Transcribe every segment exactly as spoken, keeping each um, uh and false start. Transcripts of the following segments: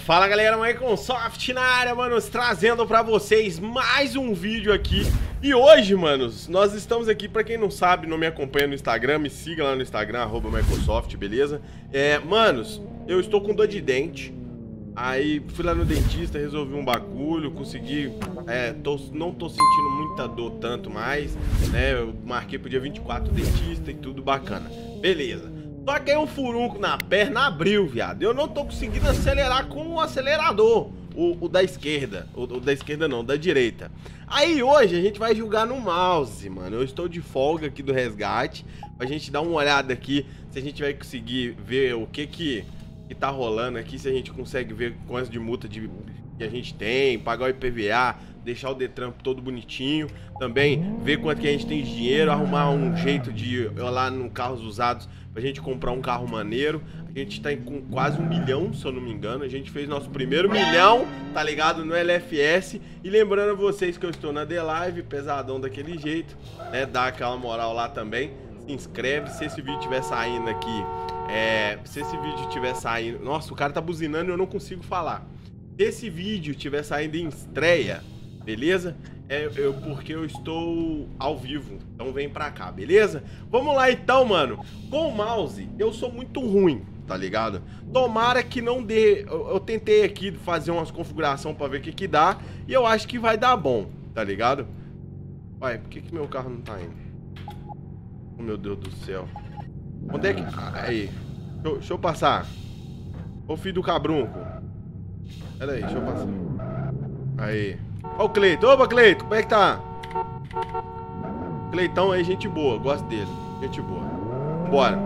Fala galera, Microsoft na área, manos, trazendo pra vocês mais um vídeo aqui. E hoje, manos, nós estamos aqui, pra quem não sabe, não me acompanha no Instagram, me siga lá no Instagram, arroba Microsoft, beleza? É, manos, eu estou com dor de dente. Aí fui lá no dentista, resolvi um bagulho, consegui, é, tô, não tô sentindo muita dor tanto mais, né? Eu marquei pro dia vinte e quatro o dentista e tudo bacana. Beleza. Só que aí um furunco na perna abriu, viado. Eu não tô conseguindo acelerar com o acelerador, o, o da esquerda. O, o da esquerda não, da direita. Aí hoje a gente vai jogar no mouse, mano. Eu estou de folga aqui do resgate, pra gente dar uma olhada aqui, se a gente vai conseguir ver o que que, que tá rolando aqui, se a gente consegue ver quantas de multa de, que a gente tem, pagar o I P V A, deixar o Detran todo bonitinho. Também ver quanto que a gente tem de dinheiro, arrumar um jeito de ir lá no Carros Usados pra gente comprar um carro maneiro. A gente tá com quase um milhão, se eu não me engano. A gente fez nosso primeiro milhão, tá ligado? No L F S. E lembrando a vocês que eu estou na The Live, pesadão daquele jeito, né? Dá aquela moral lá também. Se inscreve, se esse vídeo estiver saindo aqui, é... se esse vídeo estiver saindo... Nossa, o cara tá buzinando e eu não consigo falar. Se esse vídeo estiver saindo em estreia, beleza? É eu, porque eu estou ao vivo, então vem pra cá, beleza? Vamos lá então, mano. Com o mouse, eu sou muito ruim, tá ligado? Tomara que não dê... Eu, eu tentei aqui fazer umas configurações pra ver o que que dá, e eu acho que vai dar bom, tá ligado? Ué, por que que meu carro não tá indo? Oh, meu Deus do céu. Onde é que... Aí. Deixa eu, deixa eu passar. Ô filho do cabrunco. Pera aí, deixa eu passar. Aí. Ó o Cleiton. Opa, Cleiton, como é que tá? Cleitão aí, gente boa, gosto dele. Gente boa. Bora.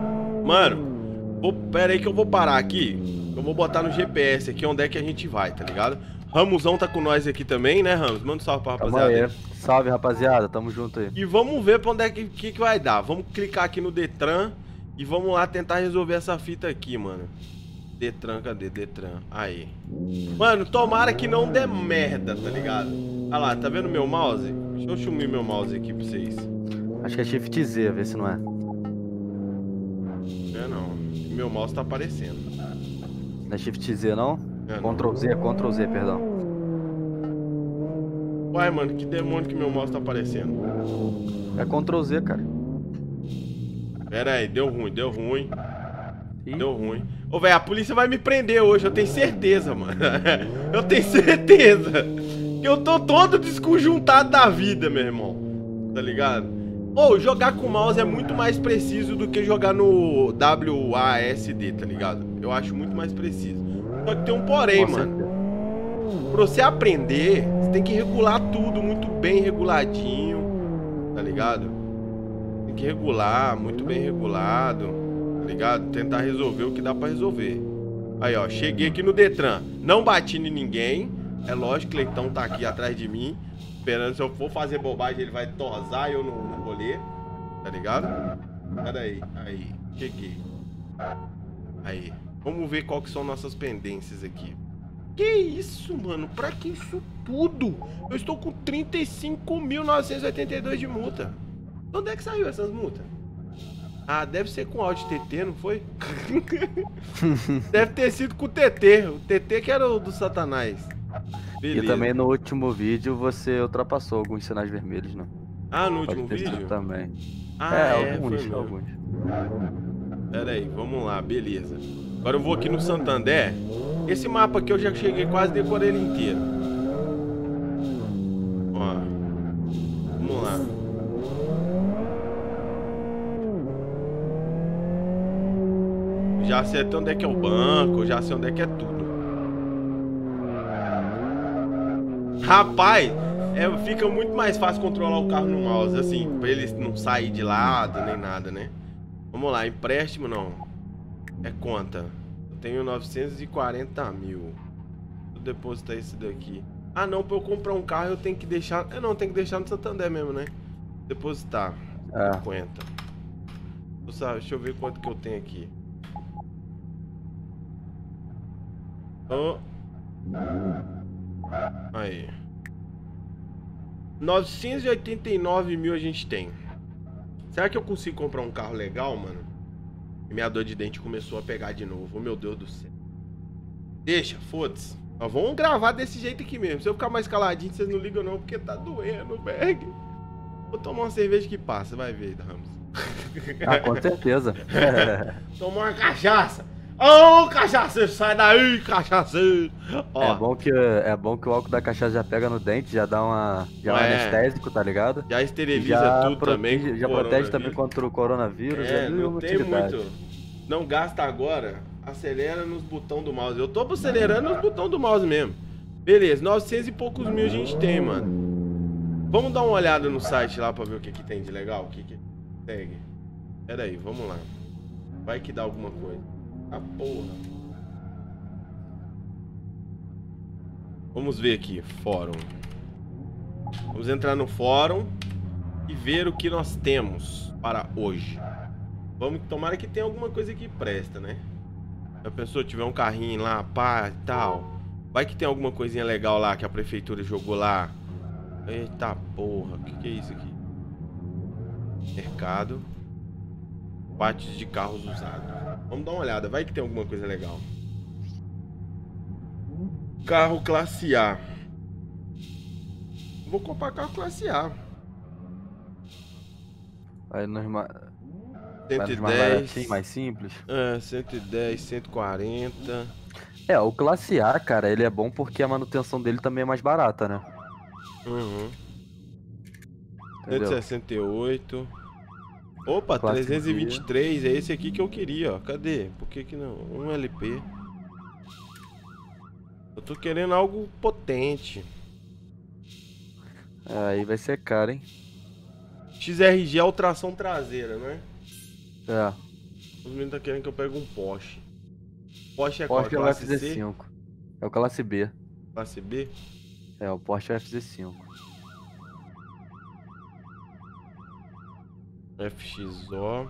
Mano, vou, pera aí que eu vou parar aqui. Eu vou botar no G P S aqui onde é que a gente vai, tá ligado? Ramosão tá com nós aqui também, né, Ramos? Manda um salve pra rapaziada. Salve, rapaziada, tamo junto aí. E vamos ver pra onde é que, que, que vai dar. Vamos clicar aqui no Detran e vamos lá tentar resolver essa fita aqui, mano. Detran, cadê? Detran. Aí. Mano, tomara que não dê merda, tá ligado? Olha lá, tá vendo meu mouse? Deixa eu sumir meu mouse aqui pra vocês. Acho que é Shift Z, ver se não é. Não é não. Meu mouse tá aparecendo. Não é Shift Z, não? É Ctrl Z, Ctrl Z, perdão. Uai, mano, que demônio que meu mouse tá aparecendo? É Ctrl Z, cara. Pera aí, deu ruim, deu ruim. Ih. Deu ruim. Ô, velho, a polícia vai me prender hoje, eu tenho certeza, mano. Eu tenho certeza. Que eu tô todo desconjuntado da vida, meu irmão. Tá ligado? Ô, jogar com mouse é muito mais preciso do que jogar no W A S D, tá ligado? Eu acho muito mais preciso. Só que tem um porém, mano. Pra você aprender, você tem que regular tudo muito bem reguladinho, tá ligado? Tem que regular, muito bem regulado. Tá ligado? Tentar resolver o que dá pra resolver. Aí, ó, cheguei aqui no Detran. Não bati em ninguém. É lógico que o Cleitão tá aqui atrás de mim, esperando, se eu for fazer bobagem, ele vai tosar e eu não, não rolê. Tá ligado? Pera aí, aí, cheguei. Aí, vamos ver qual que são nossas pendências aqui. Que isso, mano? Pra que isso tudo? Eu estou com trinta e cinco mil novecentos e oitenta e dois de multa. De onde é que saiu essas multas? Ah, deve ser com áudio T T, não foi? Deve ter sido com o T T. O T T que era o do Satanás. Beleza. E também no último vídeo você ultrapassou alguns sinais vermelhos, né? Ah, no último Pode ter sido vídeo? também. Ah, é, é, alguns, foi alguns. Pera aí, vamos lá, beleza. Agora eu vou aqui no Santander. Esse mapa aqui eu já cheguei, quase decorei ele inteiro. Ó. Vamos lá. Já sei até onde é que é o banco, já sei onde é que é tudo. Rapaz, é, fica muito mais fácil controlar o carro no mouse, assim, pra ele não sair de lado, nem nada, né? Vamos lá, empréstimo não. É conta. Eu tenho novecentos e quarenta mil. Vou depositar esse daqui. Ah não, pra eu comprar um carro eu tenho que deixar... É não, tem que deixar no Santander mesmo, né? Depositar. É. cinquenta. Deixa eu ver quanto que eu tenho aqui. Oh. Aí. novecentos e oitenta e nove mil a gente tem. Será que eu consigo comprar um carro legal, mano? E minha dor de dente começou a pegar de novo. Oh, meu Deus do céu. Deixa, foda-se. Nós vamos gravar desse jeito aqui mesmo. Se eu ficar mais caladinho, vocês não ligam não, porque tá doendo, Berg. Vou tomar uma cerveja que passa, vai ver, Ramos. Ah, com certeza. Tomar uma cachaça. Ô, oh, cachaceiro, sai daí, cachaceiro. Ó, É bom que, é bom que o álcool da cachaça já pega no dente, já dá uma, já é um É. anestésico, tá ligado? já esteriliza Já tudo também. protege, com já protege coronavírus. também contra o coronavírus. É, é não mil tem utilidades. muito. Não gasta agora, acelera nos botões do mouse. Eu tô acelerando nos botões do mouse mesmo. Beleza, novecentos e poucos mil a gente tem, mano. Vamos dar uma olhada no site lá pra ver o que que tem de legal, o que que segue. Pera aí, vamos lá. Vai que dá alguma coisa. Ah, porra. Vamos ver aqui, fórum. Vamos entrar no fórum e ver o que nós temos para hoje. Vamos, tomara que tenha alguma coisa que presta, né? Se a pessoa tiver um carrinho lá, pá, e tal. Vai que tem alguma coisinha legal lá que a prefeitura jogou lá. Eita porra, o que, que é isso aqui? Mercado. Partes de carros usados. Vamos dar uma olhada, vai que tem alguma coisa legal. Carro classe A. Vou comprar carro classe A. Aí nos, ma... vai cento e nos mais dez. baratinho, mais simples. É, cento e dez, cento e quarenta. É, o classe A, cara, ele é bom porque a manutenção dele também é mais barata, né? Uhum. cento e Entendeu? sessenta e oito. Opa, Classe trezentos e vinte e três. É esse aqui que eu queria, ó. Cadê? Por que que não? Um L P. Eu tô querendo algo potente. Aí vai ser caro, hein? X R G é o tração traseira, né? É. Os meninos tá querendo que eu pegue um Porsche. Porsche é Porsche qual? é o Classe F Z C? cinco. É o classe B. Classe B? É, o Porsche é o F Z cinco. F X O.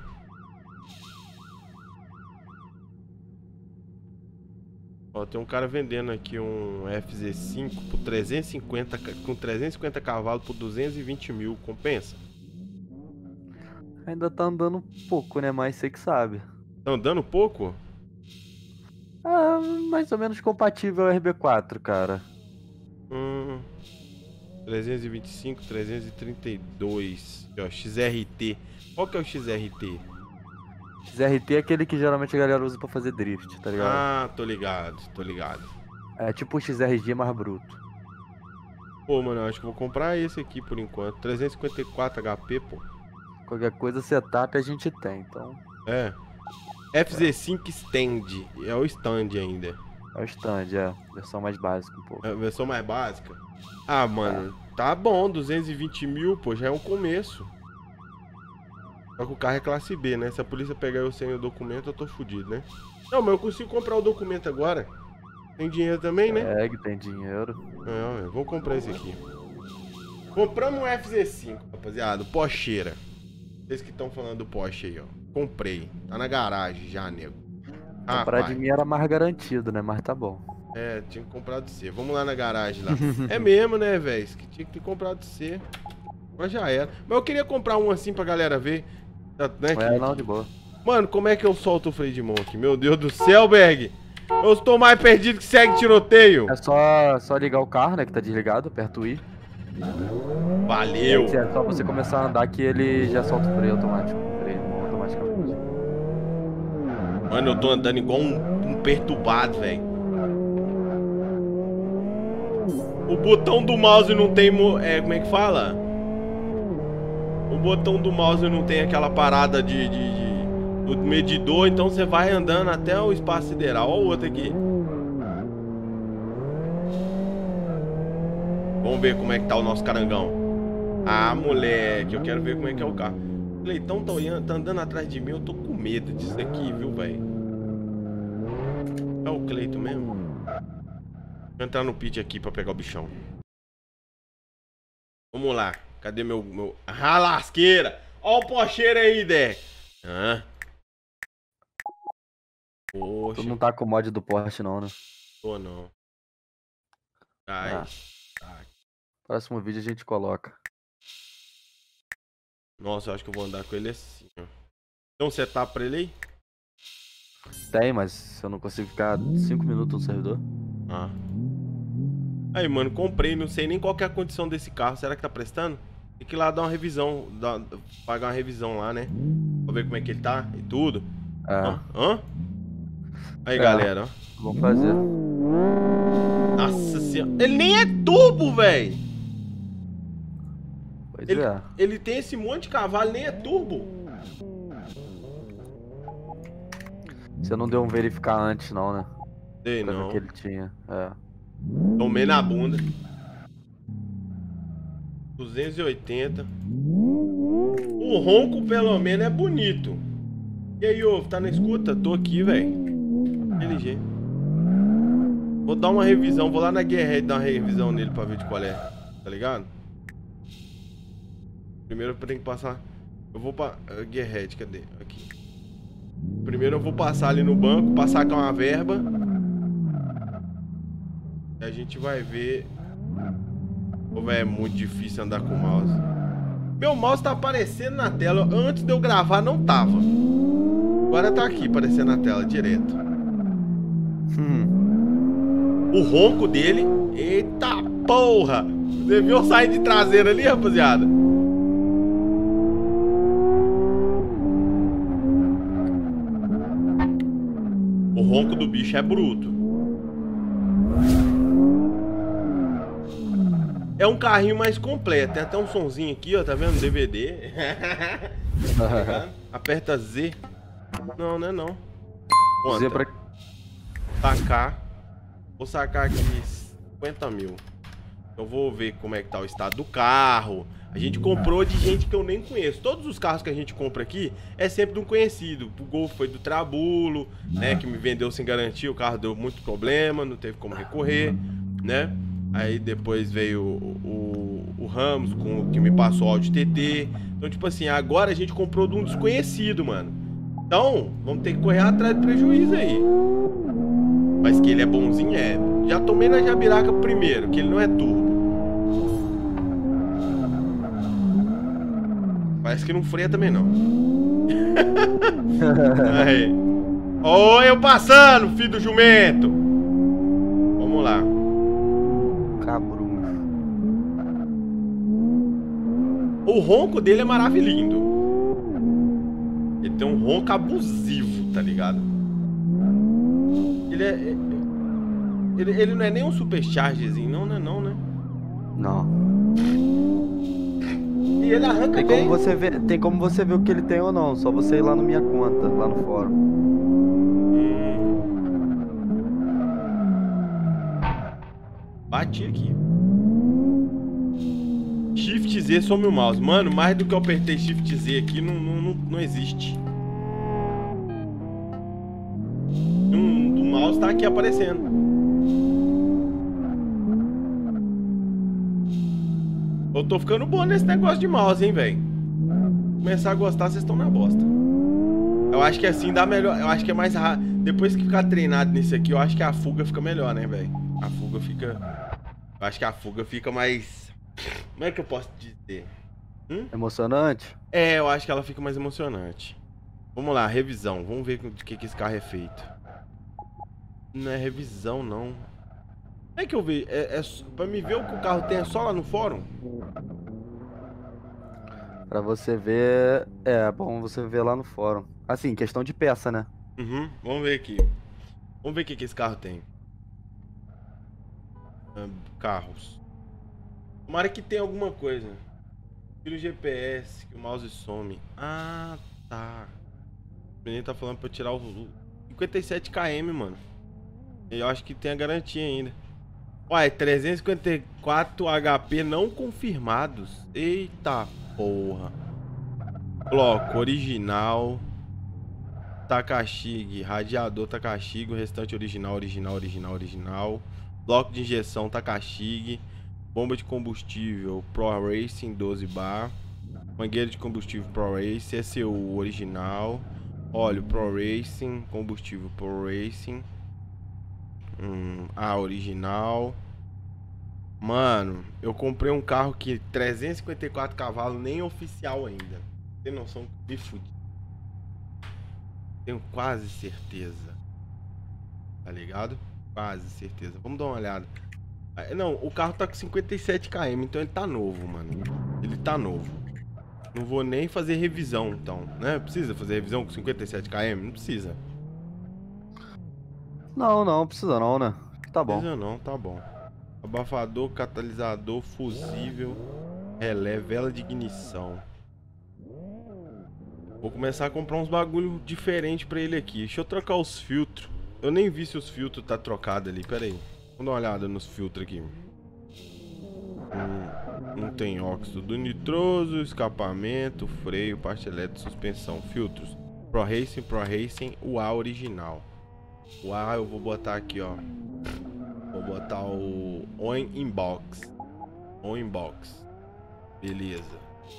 Ó, tem um cara vendendo aqui um F Z cinco por trezentos e cinquenta, ca- com trezentos e cinquenta cavalos por duzentos e vinte mil. Compensa? Ainda tá andando pouco, né? Mas você que sabe. Tá andando pouco? Ah, mais ou menos compatível ao R B quatro, cara. Hum, trezentos e vinte e cinco, trezentos e trinta e dois. Aqui, ó, X R T. Qual que é o X R T? X R T é aquele que geralmente a galera usa pra fazer drift, tá ligado? Ah, tô ligado, tô ligado. É tipo o X R G mais bruto. Pô, mano, eu acho que eu vou comprar esse aqui por enquanto. trezentos e cinquenta e quatro H P, pô. Qualquer coisa setup a gente tem, então É. F Z cinco Stand. É o stand ainda. é o stand, é. Versão mais básica um pouco. É a versão mais básica. Ah, mano, tá bom. duzentos e vinte mil, pô, já é um começo. Só que o carro é classe B, né? Se a polícia pegar eu sem o documento, eu tô fudido, né? Não, mas eu consigo comprar o documento agora. Tem dinheiro também, né? É, que tem dinheiro. É, vamos comprar esse aqui. Compramos um F Z cinco, rapaziada. Pocheira. Vocês que estão falando do Porsche aí, ó. Comprei. Tá na garagem já, nego. Ah, Comprar pai. de mim era mais garantido, né? Mas tá bom. É, tinha que comprar de C. Vamos lá na garagem lá. É mesmo, né, velho? Que tinha que ter comprado de C. Mas já era. Mas eu queria comprar um assim pra galera ver. Tá, né, É, que- não, de boa. Mano, como é que eu solto o freio de mão aqui? Meu Deus do céu, Berg. Eu estou mais perdido que segue tiroteio. É só, só ligar o carro, né? Que tá desligado, aperta o I. Valeu. É só você começar a andar que ele já solta o freio automático. Freio de mão automaticamente. Mano, eu tô andando igual um, um perturbado, velho. O botão do mouse não tem... mo- É, como é que fala? O botão do mouse não tem aquela parada de... de, de do medidor, então você vai andando até o espaço sideral. Olha o outro aqui. Vamos ver como é que tá o nosso carangão. Ah, moleque, eu quero ver como é que é o carro. O Cleitão tá, olhando, tá andando atrás de mim, eu tô com medo disso aqui, viu, velho? É o Cleito mesmo? Vou entrar no pit aqui pra pegar o bichão. Vamos lá. Cadê meu... meu... Ah, lasqueira! Ó o pocheiro aí, Dé. Hã? Poxa, Tu não tá com o mod do Porsche, não, né? tô não. Ai, Ah. tá. Próximo vídeo a gente coloca. Nossa, eu acho que eu vou andar com ele assim, ó. Tem um setup pra ele aí? Tem, mas eu não consigo ficar cinco minutos no servidor. Ah. Aí, mano, comprei, não sei nem qual que é a condição desse carro. Será que tá prestando? Tem que ir lá dar uma revisão, dar, pagar uma revisão lá, né? Pra ver como é que ele tá e tudo. É. Hã? Hã? Aí, É. galera, ó. Vamos fazer. Nossa senhora. Ele nem é turbo, velho. Pois Ele, é. ele tem esse monte de cavalo, nem é turbo. Você não deu um verificar antes, não, né? Sei Pra ver o não. que ele tinha. É. Tomei na bunda. duzentos e oitenta. O ronco, pelo menos, é bonito. E aí, ô, tá na escuta? Tô aqui, velho. Aquele jeito. Vou dar uma revisão. Vou lá na Gearhead dar uma revisão nele pra ver de qual é. Tá ligado? Primeiro eu tenho que passar... Eu vou pra... Uh, Gearhead, cadê? Aqui. Primeiro eu vou passar ali no banco pra sacar uma verba. E a gente vai ver... Ô, velho, é muito difícil andar com o mouse. Meu mouse tá aparecendo na tela. Antes de eu gravar não tava. Agora tá aqui aparecendo na tela direto. O ronco dele. Eita porra! Você viu eu sair de traseira ali, rapaziada? O ronco do bicho é bruto. É um carrinho mais completo. Tem até um sonzinho aqui, ó. Tá vendo? D V D. Tá. Aperta Z. Não, não é não. Conta. Z pra... Sacar. Vou sacar aqui cinquenta mil. Eu vou ver como é que tá o estado do carro. A gente comprou de gente que eu nem conheço. Todos os carros que a gente compra aqui é sempre de um conhecido. O Golf foi do Trabulo, né? Que me vendeu sem garantia. O carro deu muito problema, não teve como recorrer, né? Aí depois veio o, o, o Ramos, com, que me passou o Audi T T. Então, tipo assim, agora a gente comprou de um desconhecido, mano. Então, vamos ter que correr atrás do prejuízo aí. Mas que ele é bonzinho, é. Já tomei na Jabiraca primeiro, que ele não é turbo. Parece que não freia também, não. Aí. Oi, eu passando, filho do jumento. Vamos lá. Cabrucho. O ronco dele é maravilhoso. Ele tem um ronco abusivo, tá ligado? Ele é... Ele, ele não é nem um superchargerzinho, não, né? Não, né? Não. E ele arranca Tem bem. como você ver, tem como você ver o que ele tem ou não. Só você ir lá na minha conta, lá no fórum. Hum. Bati aqui. Shift Z some o mouse. Mano, mais do que eu apertei Shift Z aqui, não, não, não, não existe. Hum, o mouse tá aqui aparecendo. Eu tô ficando bom nesse negócio de mouse, hein, velho. Começar a gostar, vocês estão na bosta. Eu acho que assim dá melhor. Eu acho que é mais rápido. Depois que ficar treinado nisso aqui, eu acho que a fuga fica melhor, né, velho? A fuga fica... Eu acho que a fuga fica mais... Como é que eu posso dizer? Hum? Emocionante? É, eu acho que ela fica mais emocionante. Vamos lá, revisão. Vamos ver de que, que esse carro é feito. Não é revisão, não. Como é que eu vejo? É, é, pra me ver o que o carro tem é só lá no fórum? Pra você ver... É, bom você ver lá no fórum. Assim, questão de peça, né? Uhum, vamos ver aqui. Vamos ver o que, que esse carro tem. Ah, carros. Tomara que tenha alguma coisa. Tira o G P S, que o mouse some. Ah, tá. O menino tá falando pra eu tirar o cinquenta e sete quilômetros, mano. E eu acho que tem a garantia ainda. Uai, trezentos e cinquenta e quatro H P não confirmados. Eita porra. Bloco original. Takashig, radiador Takashig, o restante original, original, original, original. Bloco de injeção Takashig. Bomba de combustível Pro Racing doze bar. Mangueira de combustível Pro Racing. C C U original. Óleo Pro Racing. Combustível Pro Racing. Hum, a original. Mano, eu comprei um carro que trezentos e cinquenta e quatro cavalos, nem oficial ainda. Tem noção? Me fudi. Tenho quase certeza. Tá ligado? Quase certeza. Vamos dar uma olhada. Não, o carro tá com cinquenta e sete quilômetros, então ele tá novo, mano. Ele tá novo. Não vou nem fazer revisão, então, né? Precisa fazer revisão com cinquenta e sete quilômetros? Não precisa. Não, não, precisa não, né? Tá bom. Precisa não, tá bom. Abafador, catalisador, fusível, relé, vela de ignição. Vou começar a comprar uns bagulho diferente pra ele aqui. Deixa eu trocar os filtros. Eu nem vi se os filtros tá trocado ali, pera aí. Vamos dar uma olhada nos filtros aqui. Hum, não tem óxido nitroso, escapamento, freio, parte elétrica, suspensão, filtros. Pro Racing, Pro Racing, o A original. O A eu vou botar aqui, ó. Vou botar o On Inbox. On Inbox. Beleza.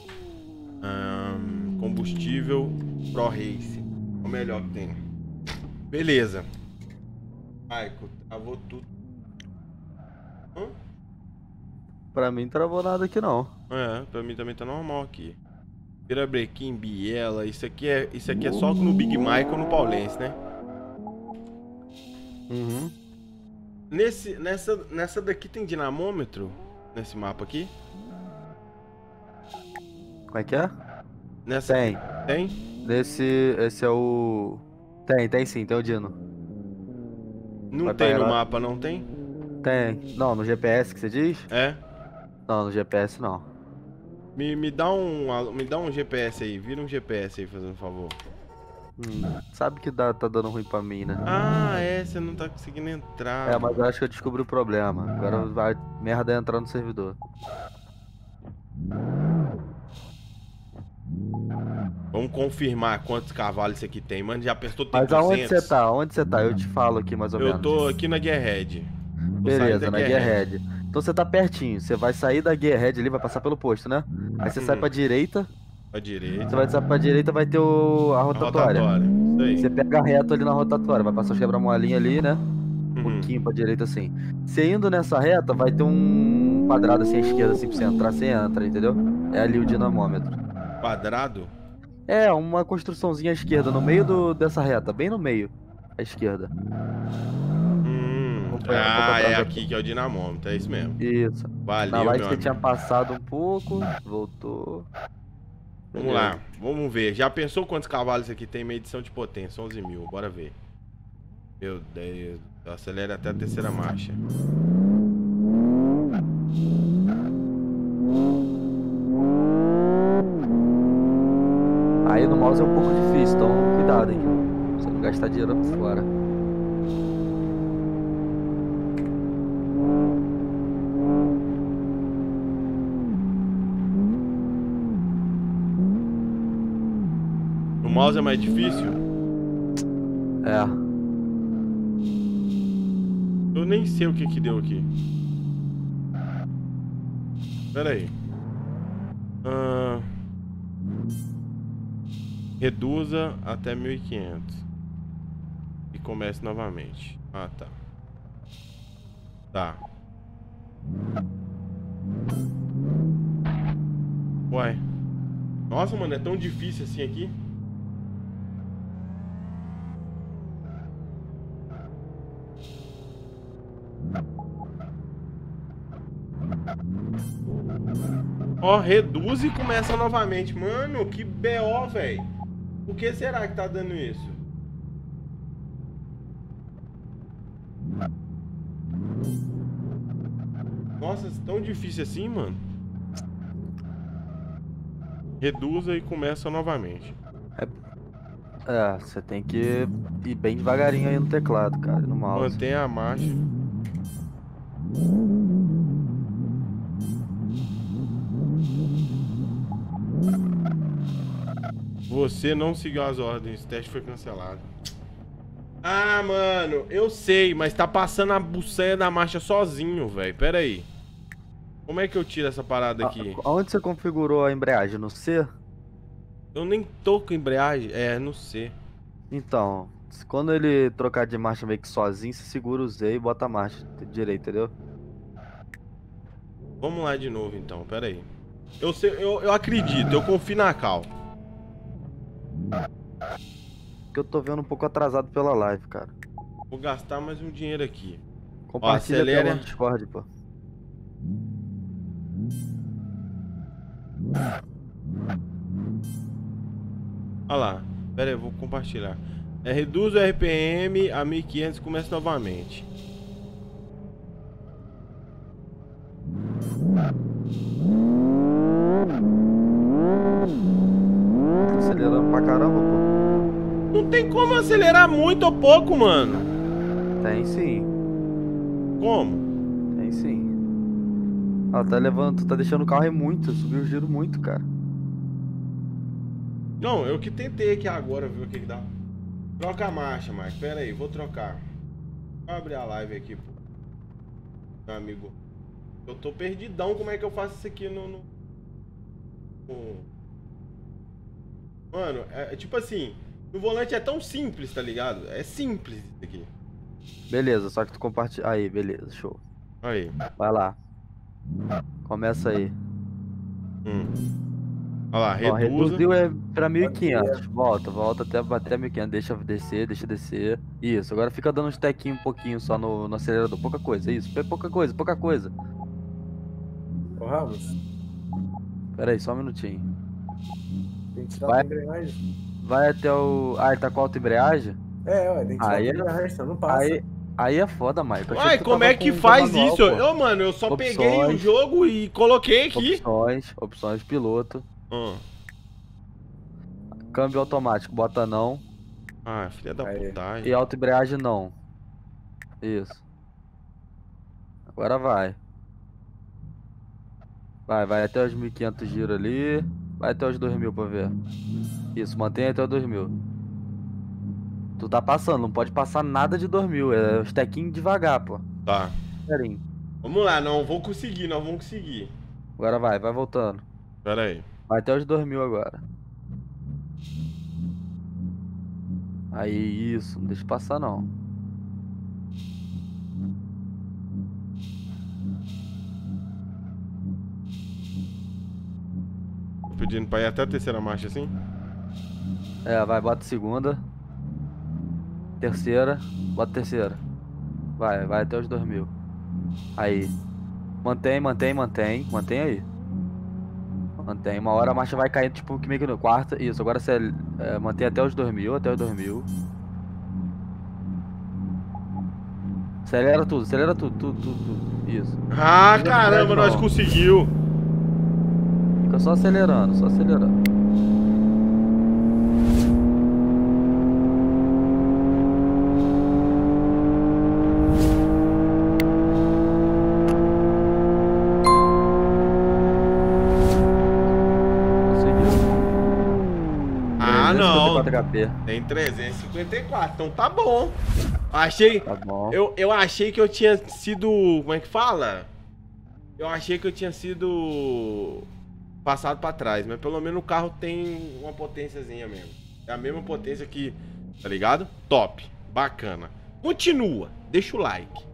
Hum, combustível Pro Racing. O melhor que tem. Beleza. Maico, travou tudo. Hã? Pra mim não travou nada aqui não. É, pra mim também tá normal aqui. Virabrequim, biela, isso aqui é, isso aqui é só no Big Mike ou no Paulense, né? Uhum. Nesse, nessa, nessa daqui tem dinamômetro? Nesse mapa aqui? Como é que é? Nessa Tem. Tem? Nesse, esse é o... Tem, tem sim, tem o Dino. Não Vai tem pra no lá. mapa, não tem? Tem. Não, no G P S que você diz? É? Não, no G P S não. Me, me, dá um, me dá um G P S aí, vira um G P S aí, fazendo um favor. Hum, sabe que dá, tá dando ruim pra mim, né? Ah, é, você não tá conseguindo entrar. É, mas eu acho que eu descobri o problema. Agora vai merda é entrar no servidor. Vamos confirmar quantos cavalos isso aqui tem. Mano, já apertou tem Mas aonde duzentos. você tá? Onde você tá? Eu te falo aqui mais ou Eu menos. tô aqui na Gearhead. Tô saindo Beleza, da na Gearhead. Gearhead. Então você tá pertinho. Você vai sair da Gearhead ali, vai passar pelo posto, né? Aí você sai Uhum. pra direita. Pra direita. Você vai sair pra direita, vai ter o, a A rotatória. rotatória. Isso aí. Você pega reto ali na rotatória, vai passar os quebra-molinha ali, né? Um Uhum. pouquinho pra direita assim. Você indo nessa reta, vai ter um quadrado assim à esquerda, assim pra você entrar, você entra, entendeu? É ali o dinamômetro. Quadrado? É, uma construçãozinha à esquerda, no meio do, dessa reta, bem no meio, à esquerda. Hum. Acompanha um pouco Ah, é atrás da- aqui que é o dinamômetro, é isso mesmo. Isso. Valeu, Na live meu você amigo. tinha passado um pouco, voltou. Vamos lá, vamos ver. Já pensou quantos cavalos isso aqui tem? Medição de potência, onze mil, bora ver. Meu Deus, acelera até a terceira marcha. Aí no mouse é um pouco difícil, então cuidado, hein? Pra você não gastar dinheiro por fora. No mouse é mais difícil? É. Eu nem sei o que que deu aqui. Pera aí. Ah, reduza até mil e quinhentos. E comece novamente. Ah, tá. Tá. Uai. Nossa, mano, é tão difícil assim aqui. Ó, reduz e começa novamente. Mano, que B O, velho. Por que será que tá dando isso? Nossa, tão difícil assim, mano. Reduza e começa novamente. É, você tem que ir bem devagarinho aí no teclado, cara, no mouse. Mantém a marcha. Você não seguiu as ordens, o teste foi cancelado. Ah, mano, eu sei, mas tá passando a buceia da marcha sozinho, velho. Pera aí. Como é que eu tiro essa parada aqui? A- Aonde você configurou a embreagem? No C? Eu nem tô com embreagem. É, no C. Então, quando ele trocar de marcha meio que sozinho, você segura o Z e bota a marcha direita, entendeu? Vamos lá de novo, então. Pera aí. Eu, sei, eu, eu acredito, eu confio na Cal. porque eu tô vendo um pouco atrasado pela live, cara. Vou gastar mais um dinheiro aqui. Compartilha Ó, acelera. pelo Discord, pô. Olha lá. Pera aí, eu vou compartilhar. É, reduz o R P M a mil e quinhentos e começa novamente. Tá acelerando pra caramba, pô. Não tem como acelerar muito ou pouco, mano. Tem sim, Como? tem sim. Ó, tá levando, tu tá deixando o carro ir muito, subiu o giro muito, cara. Não, eu que tentei aqui agora, ver o que que dá. Troca a marcha, Mike. Pera aí, vou trocar. Vou abrir a live aqui, pô. Meu amigo. Eu tô perdidão, como é que eu faço isso aqui no... no... no- Mano, é, é tipo assim, no volante é tão simples, tá ligado? É simples isso aqui. Beleza, só que tu compartilha. Aí, beleza, show. Aí. Vai lá. Começa aí. Hum. Olha lá, Ó, reduza. reduziu é pra mil e quinhentos. Volta, volta até bater mil e quinhentos. Deixa descer, deixa descer. Isso, agora fica dando uns tequinhos um pouquinho só no, no acelerador. Pouca coisa, isso. Pouca coisa, pouca coisa. Ô, Ramos, Pera aí, só um minutinho. tem que tirar Vai. a embreagem. Vai até o. Ah, ele tá com auto-embreagem? É, ué, tem que tirar Aí a é- embreagem, senão não passa. Aí, aí é foda, Mike. Eu achei Uai, tu como tava é que com faz manual, isso? pô. Eu, mano, eu só peguei o Opções. jogo e coloquei aqui. Opções, opções de piloto. Hum. Câmbio automático, bota não. Ah, filha da Aí. putagem. E auto-embreagem não. Isso. Agora vai. Vai, vai até os mil e quinhentos giros ali. Vai até os dois mil pra ver. Isso, mantém até os dois mil. Tu tá passando, não pode passar nada de dois mil. É os tequinhos devagar, pô. Tá. Devagarinho. Vamos lá, não vou conseguir, não vamos conseguir. Agora vai, vai voltando. Pera aí. Vai até os dois mil agora. Aí, isso. Não deixa passar, não. Tô pedindo pra ir até a terceira marcha assim. É, vai, bota segunda. Terceira. Bota terceira. Vai, vai até os dois mil. Aí. Mantém, mantém, mantém. Mantém aí. Mantém. Uma hora a marcha vai caindo, tipo, que meio que no quarto. Isso, agora você é, mantém até os dois mil, até os dois mil. Acelera tudo, acelera tudo, tudo, tudo, tudo. Isso. Ah, Não caramba, perde, nós não. conseguiu. Fica só acelerando, só acelerando. Conseguiu. Ah, não. trezentos e cinquenta e quatro H P. Tem trezentos e cinquenta e quatro, então tá bom. Achei. Tá bom. Eu, eu achei que eu tinha sido. Como é que fala? Eu achei que eu tinha sido passado pra trás, mas pelo menos o carro tem uma potênciazinha mesmo. É a mesma potência que. Tá ligado? Top. Bacana. Continua. Deixa o like.